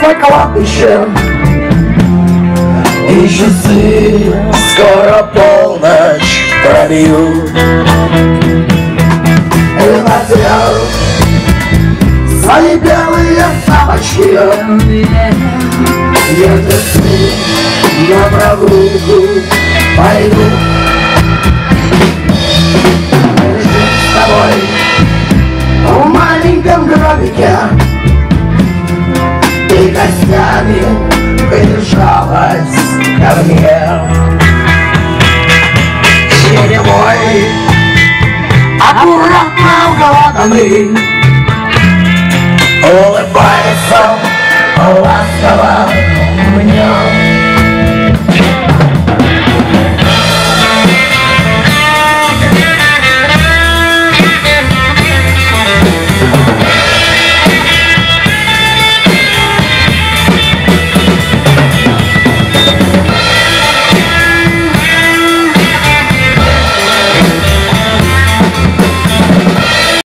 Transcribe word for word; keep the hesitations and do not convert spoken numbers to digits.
свой кладбище, и часы скоро полночь пробьют. И надел свои белые тапочки, мертвецы на прогулку пойду. Мы ждем с тобой в маленьком гробике, и костями прижалась ко мне. Черемой аккуратно укладанный улыбается ласково мне.